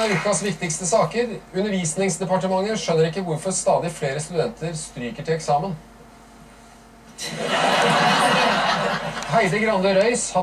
av ukas viktigste saker. Undervisningsdepartementet skjønner ikke hvorfor stadig flere studenter stryker til eksamen. Heidi Grande Røys